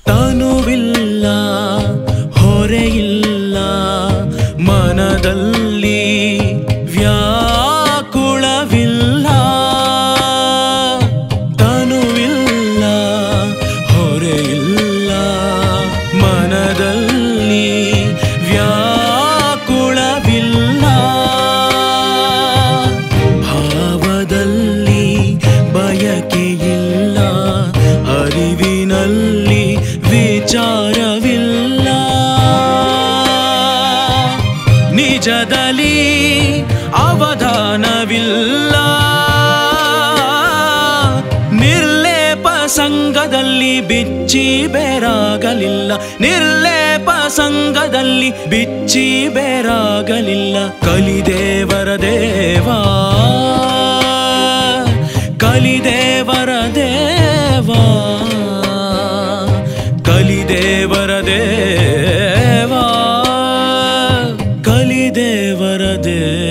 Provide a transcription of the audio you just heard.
ತನುವಿಲ್ಲ ಹೊರೆಯಿಲ್ಲ ಮನದಲ್ಲಿ ವ್ಯಾಕುಳವಿಲ್ಲ ತನುವಿಲ್ಲ ಹೊರೆಯಿಲ್ಲ ಮನದಲ್ಲಿ ವ್ಯಾಕುಳವಿಲ್ಲ ಭಾವದಲ್ಲಿ ಬಯಕೆಯಿಲ್ಲ ಅರಿವಿನಲ್ಲಿ ವಿಚಾರವಿಲ್ಲ ನಿಜದಲ್ಲಿ ಅವಧಾನವಿಲ್ಲ ನಿರ್ಲೇಪ ಸಂಗದಲ್ಲಿ ಬಿಚ್ಚಿ ಬೇರಾಗಲಿಲ್ಲ ನಿರ್ಲೇಪ ಸಂಗದಲ್ಲಿ ಬಿಚ್ಚಿ ಬೇರಾಗಲಿಲ್ಲ ಕಲಿದೇವರ ದೇವಾ ಕಲಿದೇವರ ದೇವಾ ಕಲಿದೇವರ ದೇವಾ ಕಲಿದೇವರ ದೇವಾ